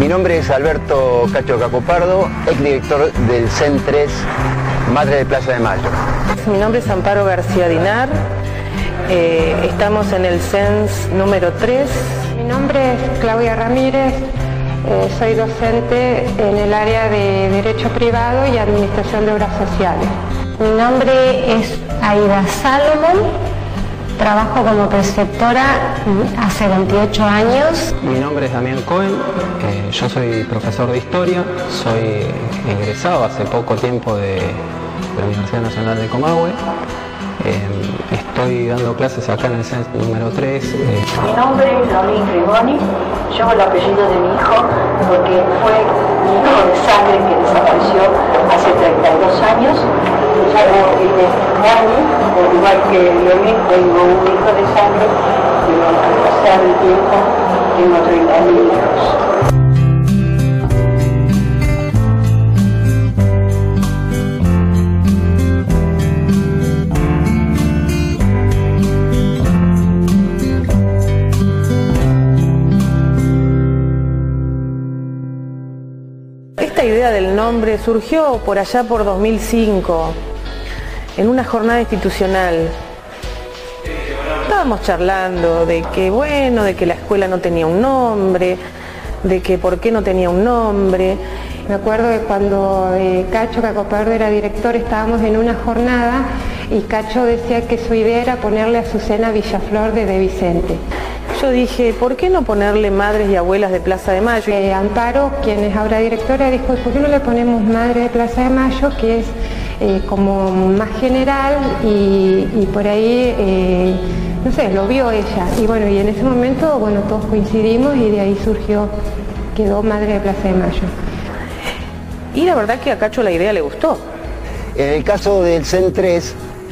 Mi nombre es Alberto Cacho Cacopardo, exdirector del CEN 3 Madre de Plaza de Mayo. Mi nombre es Amparo García Dinar, estamos en el CEN número 3. Mi nombre es Claudia Ramírez, soy docente en el área de Derecho Privado y Administración de Obras Sociales. Mi nombre es Aida Salomón. Trabajo como preceptora hace 28 años. Mi nombre es Damián Cohen, yo soy profesor de Historia, soy egresado hace poco tiempo de la Universidad Nacional de Comahue. Estoy dando clases acá en el CEN número 3. Mi nombre es Lolín Griboni, llevo el apellido de mi hijo porque fue mi hijo de sangre que desapareció hace 32 años. Yo llamo Dani, por igual que Lolín, tengo un hijo de sangre y al pasar el tiempo tengo 30.000 hijos. Esta idea del nombre surgió por allá por 2005, en una jornada institucional. Estábamos charlando de que, bueno, de que la escuela no tenía un nombre, de que por qué no tenía un nombre. Me acuerdo que cuando Cacho Cacopardo era director estábamos en una jornada y Cacho decía que su idea era ponerle a Azucena Villaflor de Vicente. Yo dije, ¿por qué no ponerle Madres y Abuelas de Plaza de Mayo? Amparo, quien es ahora directora, dijo, ¿por qué no le ponemos Madre de Plaza de Mayo, que es como más general y por ahí, no sé, lo vio ella. Y bueno, y en ese momento, bueno, todos coincidimos y de ahí surgió, quedó Madre de Plaza de Mayo. Y la verdad que a Cacho la idea le gustó. En el caso del CEN 3,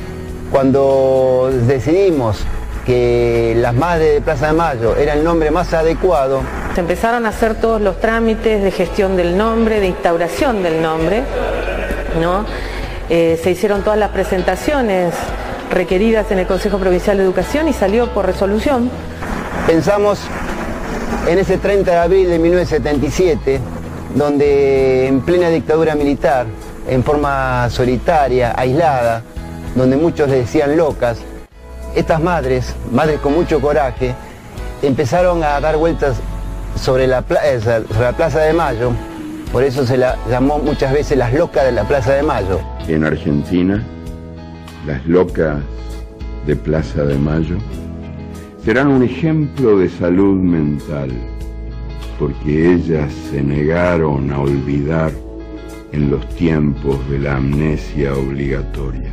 cuando decidimos que las Madres de Plaza de Mayo era el nombre más adecuado, se empezaron a hacer todos los trámites de gestión del nombre, de instauración del nombre, ¿no? Se hicieron todas las presentaciones requeridas en el Consejo Provincial de Educación y salió por resolución. Pensamos en ese 30 de abril de 1977, donde en plena dictadura militar, en forma solitaria, aislada, donde muchos le decían locas, estas madres con mucho coraje, empezaron a dar vueltas sobre la Plaza de Mayo. Por eso se la llamó muchas veces las locas de la Plaza de Mayo. En Argentina, las locas de Plaza de Mayo serán un ejemplo de salud mental, porque ellas se negaron a olvidar en los tiempos de la amnesia obligatoria.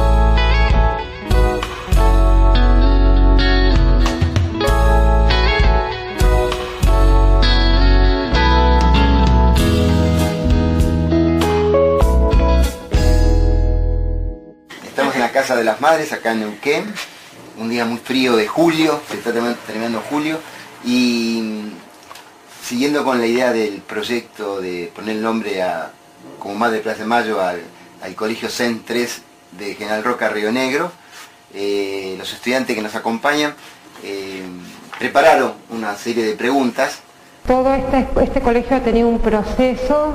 Estamos en la Casa de las Madres, acá en Neuquén, un día muy frío de julio, se está terminando julio, y siguiendo con la idea del proyecto de poner el nombre como Madre de Plaza de Mayo al Colegio CEN 3 de General Roca, Río Negro, los estudiantes que nos acompañan prepararon una serie de preguntas. Todo este colegio ha tenido un proceso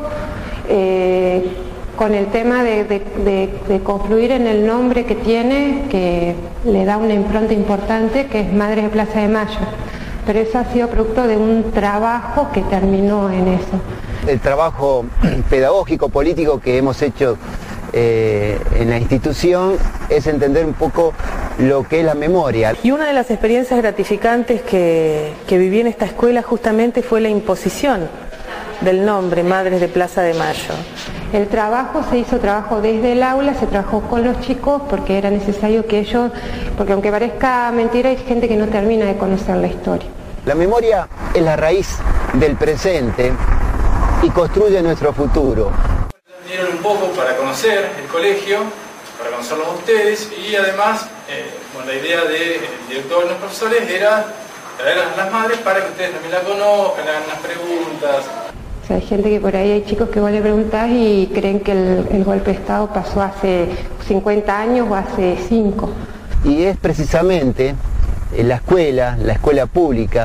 con el tema de confluir en el nombre que tiene, que le da una impronta importante, que es Madres de Plaza de Mayo. Pero eso ha sido producto de un trabajo que terminó en eso. El trabajo pedagógico, político que hemos hecho en la institución es entender un poco lo que es la memoria. Y una de las experiencias gratificantes que viví en esta escuela justamente fue la imposición del nombre Madres de Plaza de Mayo. El trabajo se hizo desde el aula, se trabajó con los chicos porque era necesario que ellos, porque aunque parezca mentira, hay gente que no termina de conocer la historia. La memoria es la raíz del presente y construye nuestro futuro. Vinieron un poco para conocer el colegio, para conocerlos a ustedes y además la idea del director y los profesores era traer a las madres para que ustedes también la conozcan, hagan unas preguntas. O sea, hay gente que por ahí, hay chicos que vos le preguntás y creen que el golpe de Estado pasó hace 50 años o hace 5. Y es precisamente la escuela pública,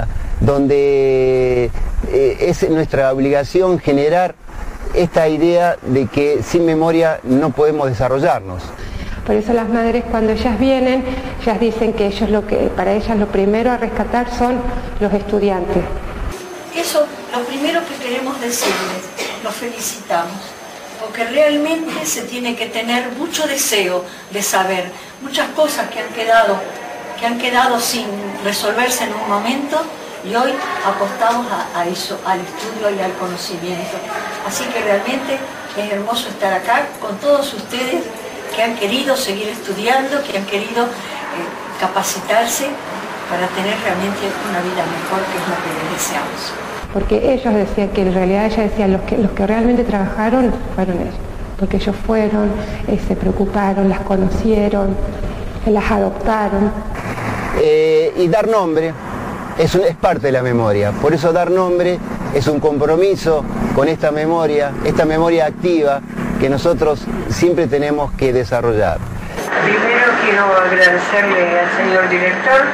donde es nuestra obligación generar esta idea de que sin memoria no podemos desarrollarnos. Por eso las madres, cuando ellas vienen, ellas dicen que para ellas lo primero a rescatar son los estudiantes. Eso, lo primero que queremos decirles, los felicitamos, porque realmente se tiene que tener mucho deseo de saber muchas cosas que han quedado sin resolverse en un momento, y hoy apostamos a eso, al estudio y al conocimiento. Así que realmente es hermoso estar acá con todos ustedes que han querido seguir estudiando, que han querido capacitarse para tener realmente una vida mejor, que es lo que les deseamos. Porque ellos decían que en realidad ella decía los que realmente trabajaron fueron ellos, porque ellos fueron, se preocuparon, las conocieron, las adoptaron. Y dar nombre es parte de la memoria, por eso dar nombre es un compromiso con esta memoria activa que nosotros siempre tenemos que desarrollar. Primero quiero agradecerle al señor director,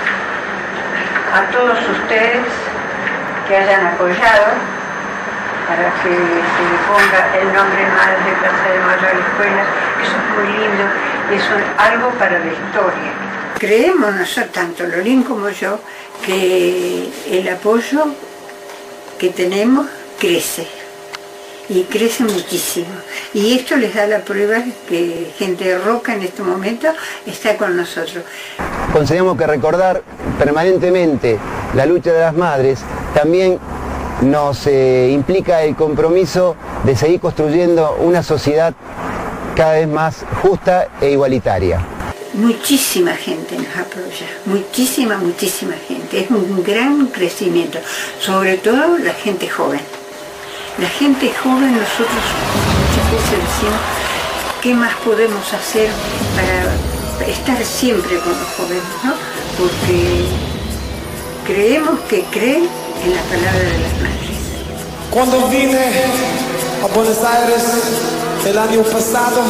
a todos ustedes que hayan apoyado para que se le ponga el nombre Madres de Plaza de Mayo a la escuela. Eso es muy lindo, eso es algo para la historia. Creemos nosotros, tanto Lolín como yo, que el apoyo que tenemos crece. Y crece muchísimo. Y esto les da la prueba que gente de Roca en este momento está con nosotros. Consideramos que recordar permanentemente la lucha de las madres también nos implica el compromiso de seguir construyendo una sociedad cada vez más justa e igualitaria. Muchísima gente nos apoya, muchísima gente. Es un gran crecimiento, sobre todo la gente joven. La gente joven, nosotros muchas veces decimos, ¿qué más podemos hacer para estar siempre con los jóvenes, ¿no? Porque creemos que creen en la palabra de las madres. Cuando vine a Buenos Aires el año pasado,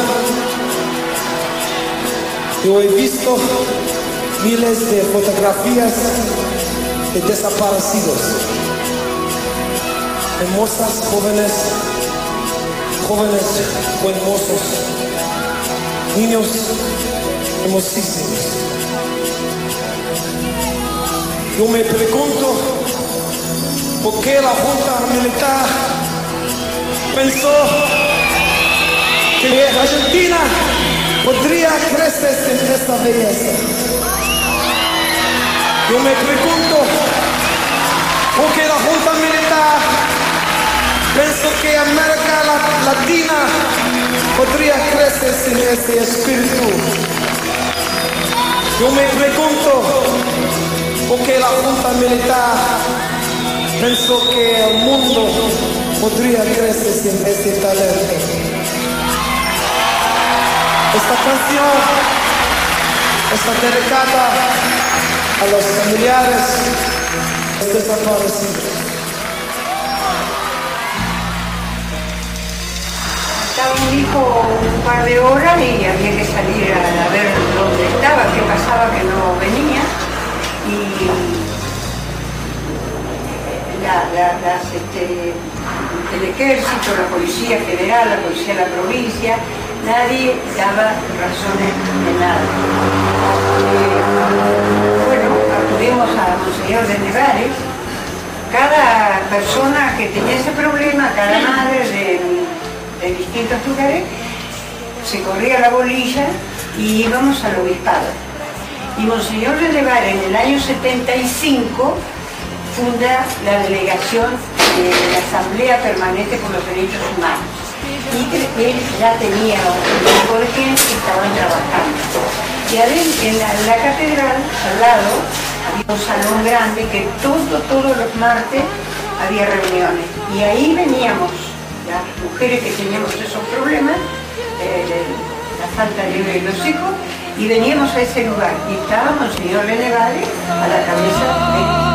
yo he visto miles de fotografías de desaparecidos. Hermosas jóvenes hermosos, niños hermosísimos. Yo me pregunto por qué la Junta Militar pensó que Argentina podría crecer sin esta belleza. Yo me pregunto por qué la Junta Militar pensó que América Latina podría crecer sin este espíritu. Yo me pregunto por qué la Junta Militar pensó que el mundo podría crecer sin este talento. Esta canción está dedicada a los familiares desaparecidos. Estaba un hijo un par de horas y había que salir a ver dónde estaba, qué pasaba, que no venía. Y el ejército, la policía federal, la policía de la provincia, nadie daba razones de nada. Bueno, acudimos a Monseñor de Nevares. Cada persona que tenía ese problema, cada madre de distintos lugares, se corría la bolilla y íbamos al obispado. Y Monseñor de Nevares en el año 75 funda la delegación de la Asamblea Permanente por los Derechos Humanos. Y él ya tenía un grupo de gente que estaban trabajando. Y en la catedral, al lado, había un salón grande que todos los martes había reuniones. Y ahí veníamos, las mujeres que teníamos esos problemas, la falta de los hijos, y veníamos a ese lugar. Y estaba Monseñor de Nevares a la cabeza de...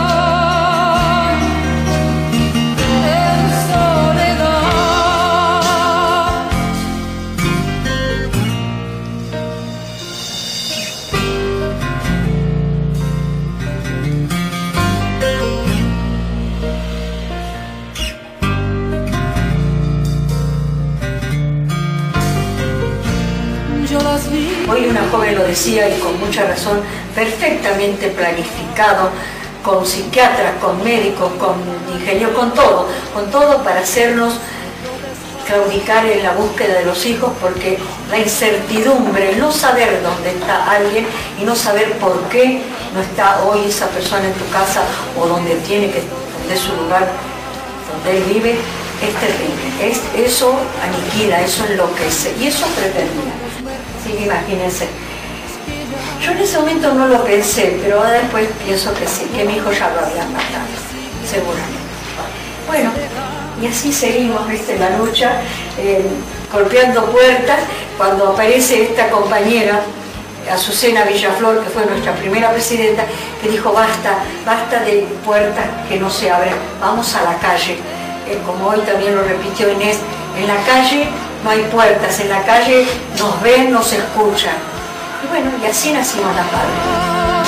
hoy una joven lo decía y con mucha razón, perfectamente planificado, con psiquiatras, con médicos, con ingenieros, con todo para hacernos claudicar en la búsqueda de los hijos, porque la incertidumbre, el no saber dónde está alguien y no saber por qué no está hoy esa persona en tu casa o donde es su lugar, donde él vive, es terrible. Eso aniquila, eso enloquece y eso pretendía. Sí, imagínense. Yo en ese momento no lo pensé, pero después pienso que sí, que mi hijo ya lo había matado, seguramente. Bueno, y así seguimos, ¿viste? La lucha, golpeando puertas, cuando aparece esta compañera, Azucena Villaflor, que fue nuestra primera presidenta, que dijo basta de puertas que no se abren, vamos a la calle. Como hoy también lo repitió Inés, en la calle no hay puertas, en la calle nos ven, nos escuchan. Y bueno, y así nacimos las padres.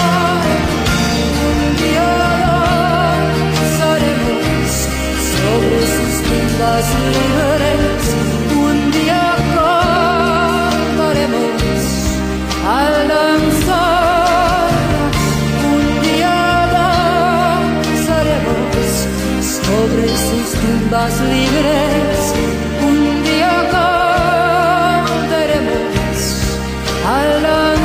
Sobre sus tumbas libres, un día cantaremos al danzar, un día danzaremos sobre sus tumbas libres, un día cantaremos al danzar.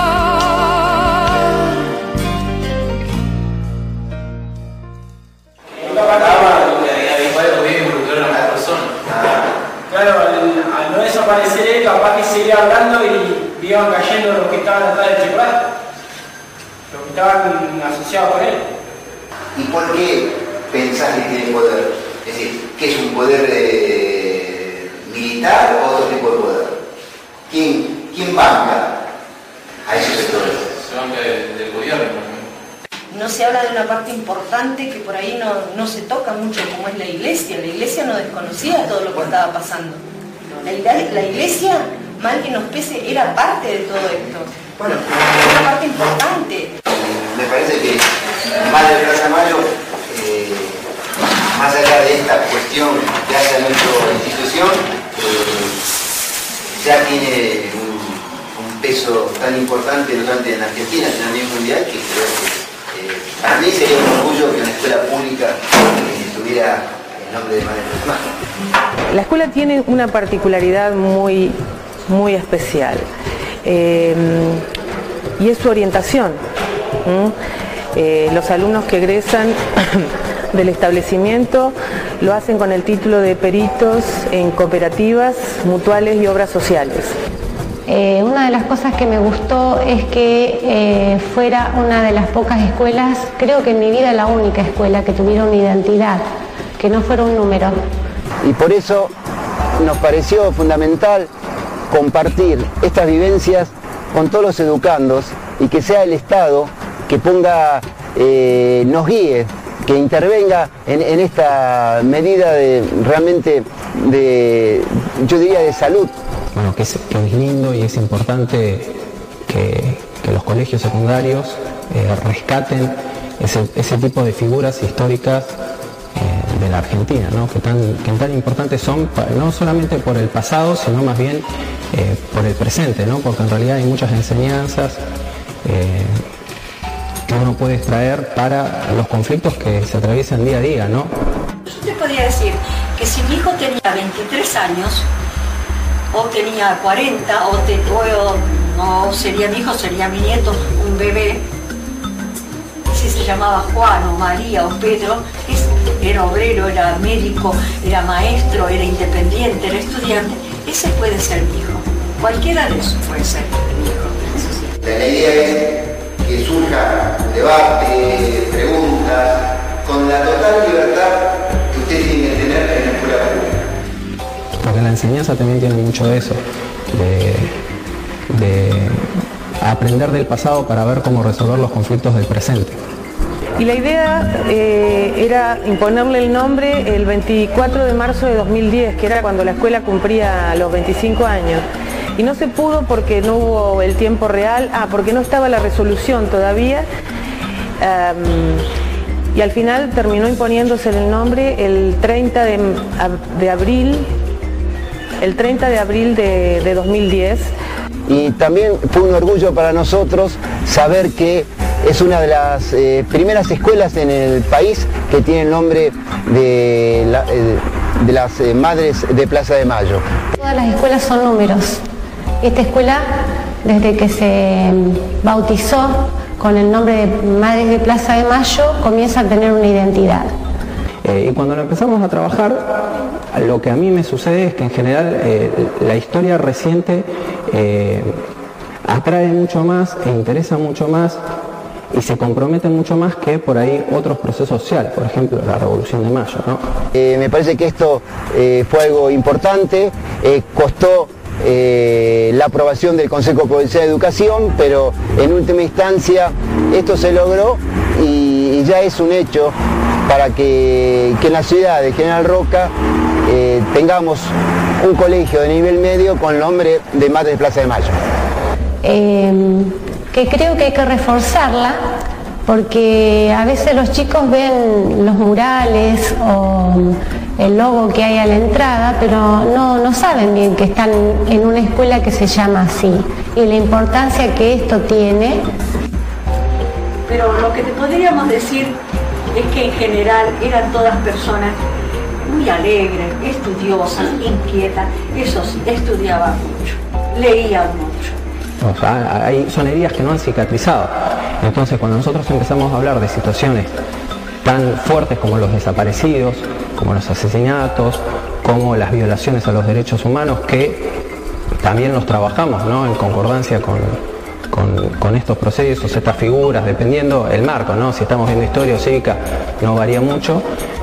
Claro, al no desaparecer él, capaz que seguía hablando y iban cayendo los que estaban atrás del chocolate, los que estaban asociados con él. ¿Y por qué pensás que tiene poder? Es decir, ¿qué es un poder militar o otro tipo de poder? ¿Quién banca a esos sectores? Se banca del gobierno. No se habla de una parte importante que por ahí no se toca mucho, como es la iglesia. La iglesia no desconocía todo lo que estaba pasando. La iglesia, mal que nos pese, era parte de todo esto. Bueno, era una parte importante. Me parece que Madre Plaza Mayo, más allá de esta cuestión que hace a nuestra institución, ya tiene un peso tan importante no solamente en Argentina, sino a nivel mundial, que creo que para mí sería un orgullo que una escuela pública tuviera el nombre de Madre Plaza Mayo. La escuela tiene una particularidad muy especial y es su orientación. Los alumnos que egresan del establecimiento lo hacen con el título de peritos en cooperativas, mutuales y obras sociales. Una de las cosas que me gustó es que fuera una de las pocas escuelas, creo que en mi vida la única escuela que tuviera una identidad, que no fuera un número. Y por eso nos pareció fundamental compartir estas vivencias con todos los educandos y que sea el Estado que ponga, nos guíe, que intervenga en esta medida yo diría de salud. Bueno, que es lindo y es importante que los colegios secundarios rescaten ese tipo de figuras históricas de la Argentina, ¿no? que tan importantes son, no solamente por el pasado, sino más bien por el presente, ¿no? Porque en realidad hay muchas enseñanzas que uno puede extraer para los conflictos que se atraviesan día a día, ¿no? Yo te podría decir que si mi hijo tenía 23 años, o tenía 40, o no sería mi hijo, sería mi nieto, un bebé, si se llamaba Juan o María o Pedro, era obrero, era médico, era maestro, era independiente, era estudiante, ese puede ser mi hijo. Cualquiera de esos puede ser mi hijo. La idea es que surja debate, preguntas, con la total libertad que usted tiene que tener en la escuela pública. Porque la enseñanza también tiene mucho de eso, de aprender del pasado para ver cómo resolver los conflictos del presente. Y la idea era imponerle el nombre el 24 de marzo de 2010, que era cuando la escuela cumplía los 25 años. Y no se pudo porque no hubo el tiempo real, porque no estaba la resolución todavía. Y al final terminó imponiéndose el nombre el 30 de abril de 2010, y también fue un orgullo para nosotros saber que es una de las primeras escuelas en el país que tiene el nombre de las Madres de Plaza de Mayo. Todas las escuelas son números. Esta escuela, desde que se bautizó con el nombre de Madres de Plaza de Mayo, comienza a tener una identidad. Y cuando lo empezamos a trabajar, lo que a mí me sucede es que en general la historia reciente atrae mucho más e interesa mucho más y se compromete mucho más que por ahí otros procesos sociales, por ejemplo la Revolución de Mayo, ¿no? Me parece que esto fue algo importante, costó la aprobación del Consejo Provincial de Educación, pero en última instancia esto se logró y ya es un hecho para que en la ciudad de General Roca tengamos un colegio de nivel medio con el nombre de Madres de Plaza de Mayo. Que creo que hay que reforzarla porque a veces los chicos ven los murales o el logo que hay a la entrada, pero no saben bien que están en una escuela que se llama así y la importancia que esto tiene. Pero lo que te podríamos decir es que en general eran todas personas muy alegres, estudiosas, inquietas, eso sí, estudiaban mucho, leían mucho. O sea, son heridas que no han cicatrizado. Entonces, cuando nosotros empezamos a hablar de situaciones tan fuertes como los desaparecidos, como los asesinatos, como las violaciones a los derechos humanos, que también los trabajamos, ¿no?, en concordancia con estos procesos, estas figuras, dependiendo el marco, ¿no? Si estamos viendo historia o cívica, no varía mucho.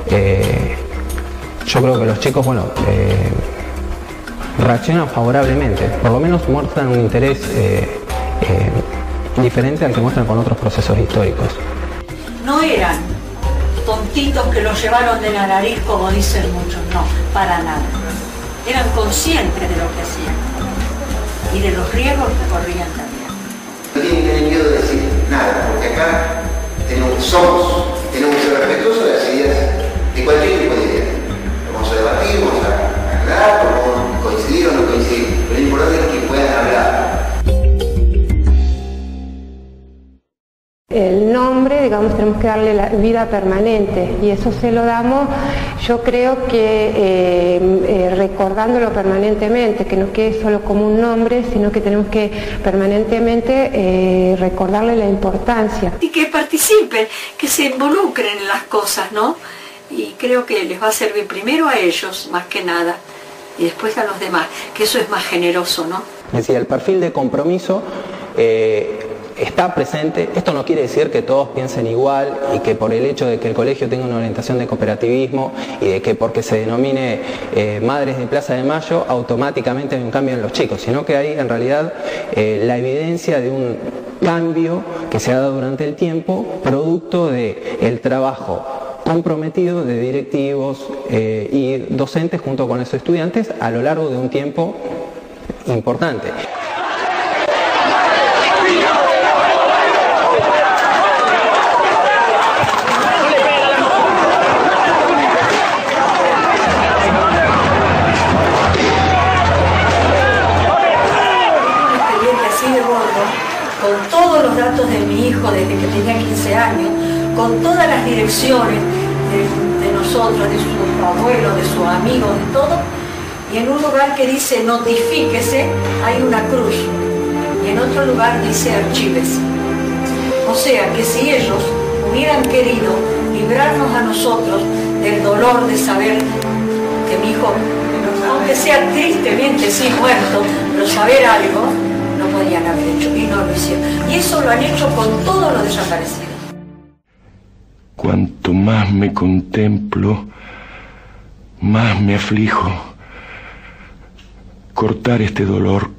Yo creo que los chicos, bueno, reaccionan favorablemente, por lo menos muestran un interés diferente al que muestran con otros procesos históricos. No eran tontitos que los llevaron de la nariz, como dicen muchos, no, para nada. Eran conscientes de lo que hacían y de los riesgos que corrían también. No tienen que tener miedo de decir nada, porque acá tenemos que ser respetuosos de las ideas, de cualquier tipo de idea. Vamos a debatir, vamos a aclarar, vamos a coincidir o no coincidir, pero lo importante es que puedan hablar. El nombre, digamos, tenemos que darle la vida permanente y eso se lo damos, yo creo que recordándolo permanentemente, que no quede solo como un nombre, sino que tenemos que permanentemente recordarle la importancia. Y que participen, que se involucren en las cosas, ¿no? Y creo que les va a servir primero a ellos, más que nada, y después a los demás, que eso es más generoso, ¿no? Es decir, el perfil de compromiso está presente. Esto no quiere decir que todos piensen igual y que por el hecho de que el colegio tenga una orientación de cooperativismo y de que porque se denomine Madres de Plaza de Mayo automáticamente hay un cambio en los chicos, sino que hay en realidad la evidencia de un cambio que se ha dado durante el tiempo, producto del trabajo comprometido de directivos y docentes junto con los estudiantes a lo largo de un tiempo importante. Con todos los datos de mi hijo desde que tenía 15 años, con todas las direcciones de nosotros, de sus abuelos, de sus amigos, de todo, y en un lugar que dice notifíquese hay una cruz, y en otro lugar dice archívese. O sea que si ellos hubieran querido librarnos a nosotros del dolor de saber que mi hijo, aunque sea tristemente sí muerto, pero saber algo, no podían haber hecho y no lo hicieron. Y eso lo han hecho con todos los desaparecidos. Cuanto más me contemplo, más me aflijo. Cortar este dolor,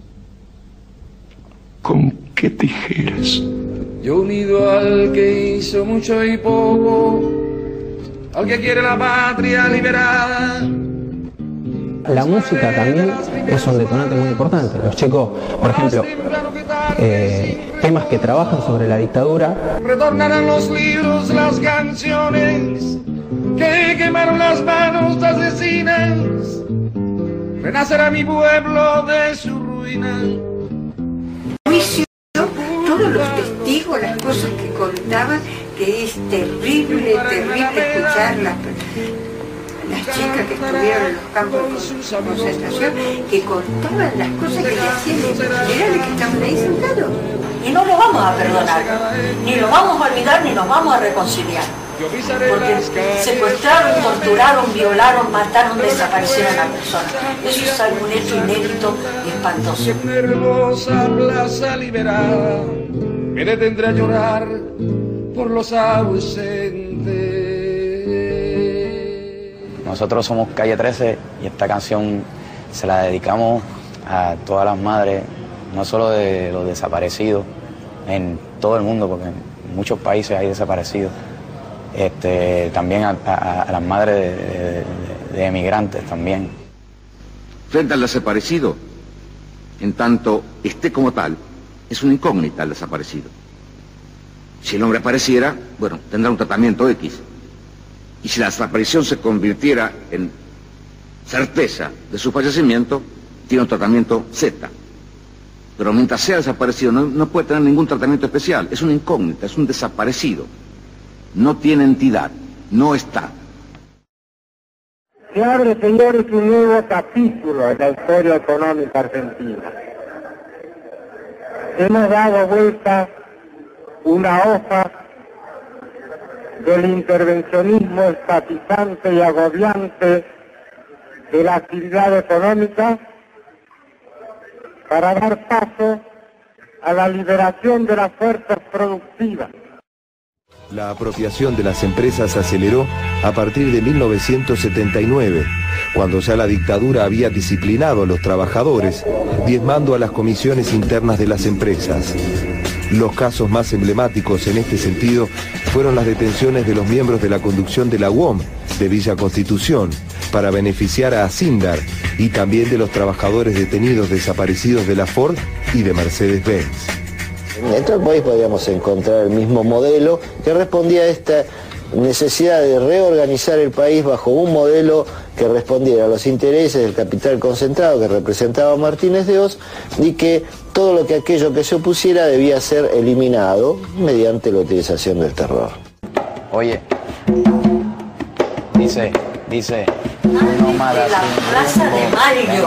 ¿con qué tijeras? Yo unido al que hizo mucho y poco, al que quiere la patria liberada. La música también es un detonante muy importante. Los chicos, por ejemplo, temas que trabajan sobre la dictadura. Retornarán los libros, las canciones que quemaron las manos asesinas. Renacerá mi pueblo de su ruina todos los testigos, las cosas que contaban, que es terrible escuchar las chicas que estuvieron en los campos de concentración, que contaban las cosas que le hacían los generales que estaban ahí sentados. Y no lo vamos a perdonar, ni lo vamos a olvidar, ni nos vamos a reconciliar. Porque secuestraron, torturaron, violaron, mataron, desaparecieron a personas. Eso es algún hecho inédito y espantoso. Hermosa plaza liberada, me detendré a llorar por los ausentes. Nosotros somos Calle 13 y esta canción se la dedicamos a todas las madres, no solo de los desaparecidos, en todo el mundo, porque en muchos países hay desaparecidos, también a las madres de emigrantes también. Frente al desaparecido, en tanto esté como tal, es una incógnita el desaparecido. Si el hombre apareciera, bueno, tendrá un tratamiento X. Y si la desaparición se convirtiera en certeza de su fallecimiento, tiene un tratamiento Z. Pero mientras sea desaparecido no puede tener ningún tratamiento especial. Es una incógnita, es un desaparecido. No tiene entidad, no está. Se abre, señores, un nuevo capítulo en la historia económica argentina. Hemos dado vuelta una hoja del intervencionismo estatizante y agobiante de la actividad económica para dar paso a la liberación de las fuerzas productivas. La apropiación de las empresas se aceleró a partir de 1979, cuando ya la dictadura había disciplinado a los trabajadores, diezmando a las comisiones internas de las empresas. Los casos más emblemáticos en este sentido fueron las detenciones de los miembros de la conducción de la UOM de Villa Constitución para beneficiar a Asindar y también de los trabajadores detenidos desaparecidos de la Ford y de Mercedes-Benz. En todo el país podríamos encontrar el mismo modelo que respondía a esta necesidad de reorganizar el país bajo un modelo que respondiera a los intereses del capital concentrado que representaba Martínez de Hoz y que todo aquello que se opusiera debía ser eliminado mediante la utilización del terror. Oye, dice la plaza de Mario,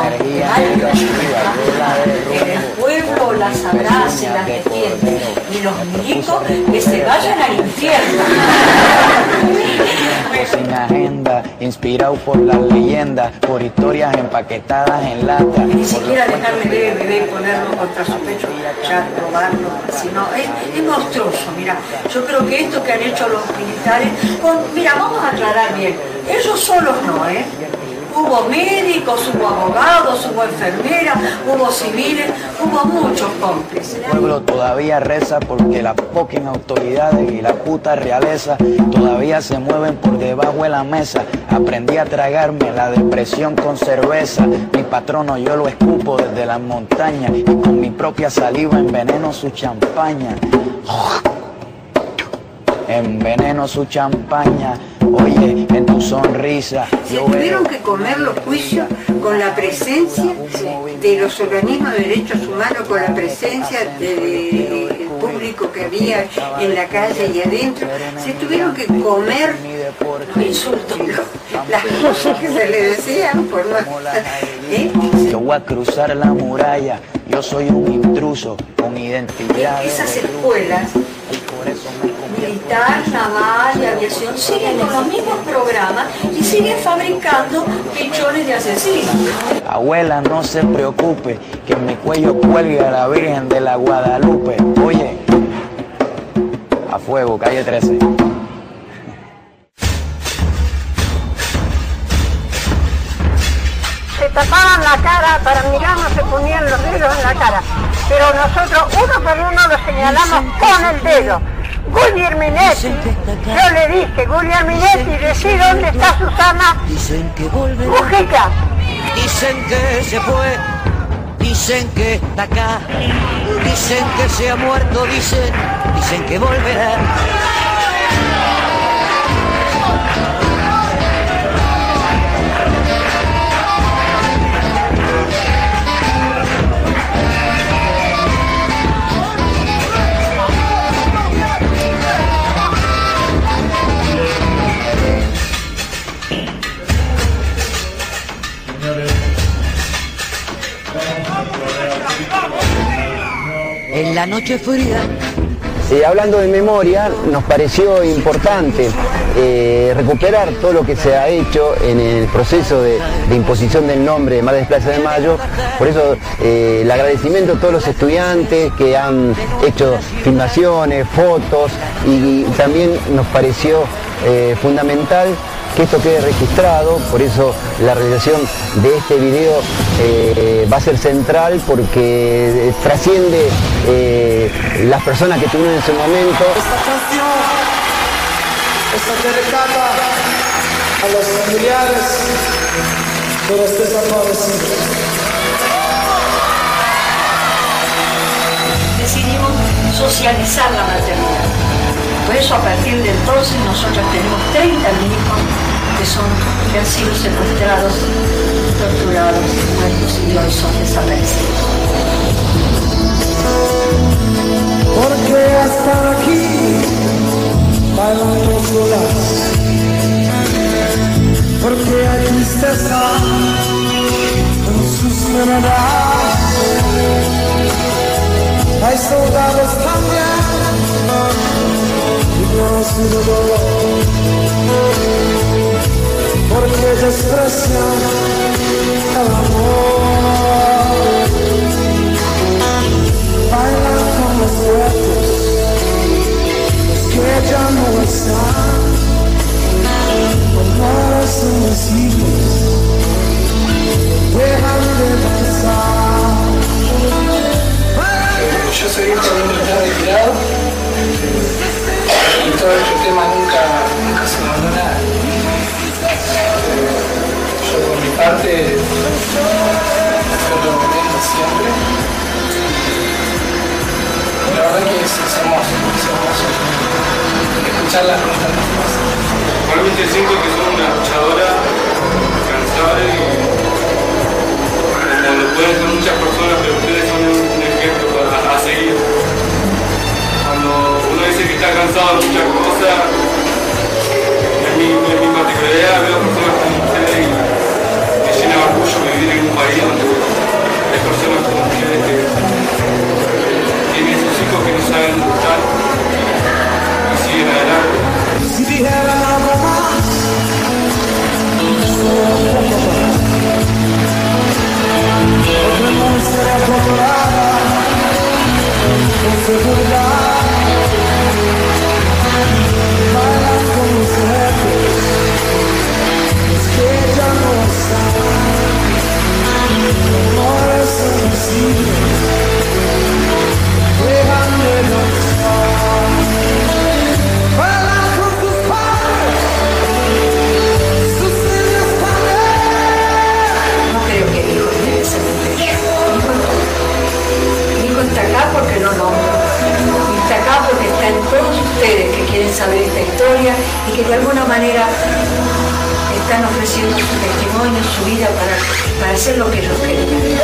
el pueblo las abraza y las defiende, y los muñecos que se vayan al infierno. Sin agenda, inspirado por las leyendas, por historias empaquetadas en lata. Ni siquiera dejarle ver el bebé y ponerlo contra su pecho, ya probarlo, sino es monstruoso. Mira, yo creo que esto que han hecho los militares, mira, vamos a aclarar bien, ellos solos no, Hubo médicos, hubo abogados, hubo enfermeras, hubo civiles, hubo muchos cómplices. El pueblo todavía reza porque las fucking autoridades y la puta realeza todavía se mueven por debajo de la mesa. Aprendí a tragarme la depresión con cerveza. Mi patrono yo lo escupo desde las montañas y con mi propia saliva enveneno su champaña. Enveneno su champaña. Oye, en tu sonrisa. Se tuvieron que comer los juicios con la presencia de los organismos de derechos humanos, con la presencia del público que había en la calle y adentro. Se tuvieron que comer los insultos, las cosas que se le decían por no... Yo voy a cruzar la muralla, yo soy un intruso con identidad. Esas escuelas militar, naval y aviación siguen con los mismos programas y siguen fabricando pichones de asesinos. Abuela, no se preocupe, que en mi cuello cuelga la Virgen de la Guadalupe. Oye, a fuego, calle 13. Se tapaban la cara, para mirarnos se ponían los dedos en la cara, pero nosotros uno por uno lo señalamos con el dedo. Guglielminetti, yo le dije, Guglielminetti, decí dónde está Susana Mujica. Dicen que se fue, dicen que está acá, dicen que se ha muerto, dicen que volverá. en la noche fría. Hablando de memoria, nos pareció importante recuperar todo lo que se ha hecho en el proceso de imposición del nombre de Madres Plaza de Mayo. Por eso el agradecimiento a todos los estudiantes que han hecho filmaciones, fotos, y también nos pareció fundamental que esto quede registrado. Por eso la realización de este video va a ser central, porque trasciende las personas que tuvieron en ese momento. Esta canción está dedicada a los familiares de los desaparecidos. Decidimos socializar la maternidad. Por eso a partir de entonces nosotros tenemos 30 hijos que han sido secuestrados, torturados, muertos y hoy son desaparecidos. Porque hasta aquí bailando solas, porque hay tristeza en sus miradas, hay soldados también y no su dolor, porque desprecian el amor. Bailan con los muertos, los que ya no están, honores invisibles, dejan de danzar. Yo soy hijo de un militar retirado y todo este tema nunca se me habló nada. Yo por mi parte lo recomiendo siempre. La verdad que es hermoso escucharlas con tantas cosas. Realmente siento que son una luchadora cansada y como lo pueden ser muchas personas, pero ustedes son un ejemplo a seguir. Cuando uno dice que está cansado de muchas cosas, en mi particularidad veo personas como ustedes y me llena de orgullo vivir en un país donde hay personas como ustedes que tienen sus hijos que no saben luchar y siguen adelante. Si dijeran algo más, otra no será controlada con seguridad. Bailan con los jefes, los que ya no están, amores invisibles, dejan de danzar. Bailan con sus padres, sus niños también. No creo que mi hijo esté en ese cementerio. Mi hijo está acá porque no nombro. Está acá porque está en todos ustedes que quieren saber esta historia y que de alguna manera están ofreciendo su testimonio, su vida para hacer lo que ellos querían.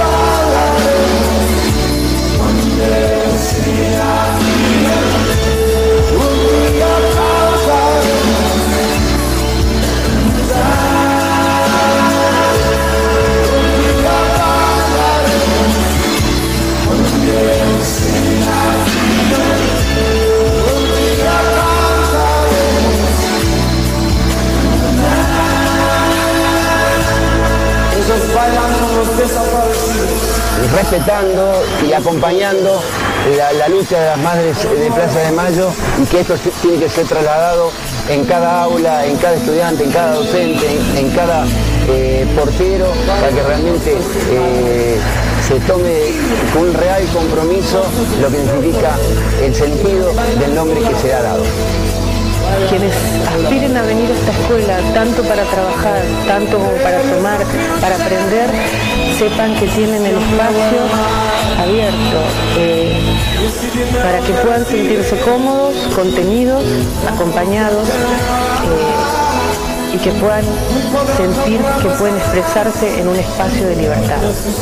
Ellos bailan con los desaparecidos. Respetando y acompañando la lucha de las madres de Plaza de Mayo, y que esto tiene que ser trasladado en cada aula, en cada estudiante, en cada docente, en cada portero, para que realmente se tome con un real compromiso lo que significa el sentido del nombre que se ha dado. Quienes aspiren a venir a esta escuela, tanto para trabajar, tanto como para tomar, para aprender, sepan que tienen el espacio abierto para que puedan sentirse cómodos, contenidos, acompañados y que puedan sentir que pueden expresarse en un espacio de libertad.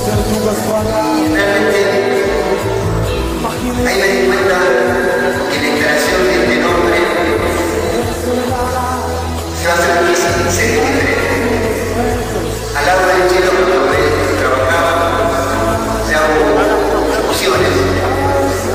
Ahí me di cuenta que la interacción de este nombre se va a hacer muy diferente. Al lado del chelo con los que trabajaba, ya hubo discusiones.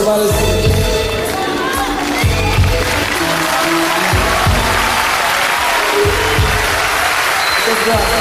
va a decir. Gracias.